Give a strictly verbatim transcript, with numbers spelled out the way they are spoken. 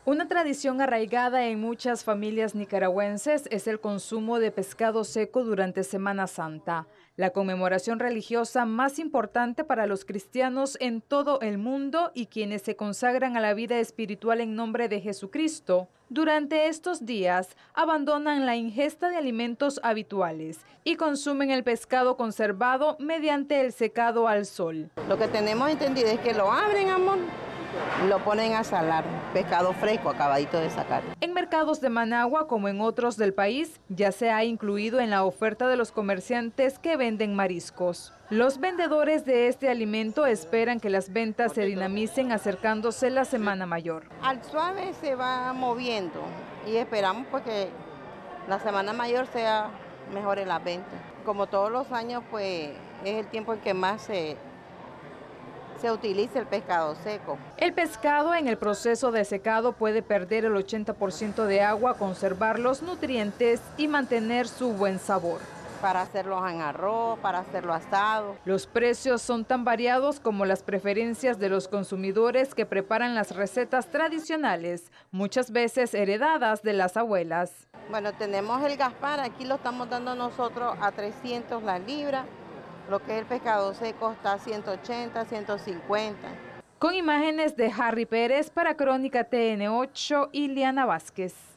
Una tradición arraigada en muchas familias nicaragüenses es el consumo de pescado seco durante Semana Santa, la conmemoración religiosa más importante para los cristianos en todo el mundo y quienes se consagran a la vida espiritual en nombre de Jesucristo. Durante estos días abandonan la ingesta de alimentos habituales y consumen el pescado conservado mediante el secado al sol. Lo que tenemos entendido es que lo abren, amor, lo ponen a salar, pescado fresco acabadito de sacar. En mercados de Managua, como en otros del país, ya se ha incluido en la oferta de los comerciantes que venden mariscos. Los vendedores de este alimento esperan que las ventas se dinamicen acercándose la Semana Mayor. Al suave se va moviendo y esperamos pues que la Semana Mayor sea mejor en las ventas. Como todos los años, pues es el tiempo en que más se... se utiliza el pescado seco. El pescado en el proceso de secado puede perder el ochenta por ciento de agua, conservar los nutrientes y mantener su buen sabor. Para hacerlo en arroz, para hacerlo asado. Los precios son tan variados como las preferencias de los consumidores que preparan las recetas tradicionales, muchas veces heredadas de las abuelas. Bueno, tenemos el Gaspar, aquí lo estamos dando nosotros a trescientos la libra. Lo que es el pescado seco está a ciento ochenta, ciento cincuenta. Con imágenes de Harry Pérez para Crónica T N ocho, Iliana Vázquez.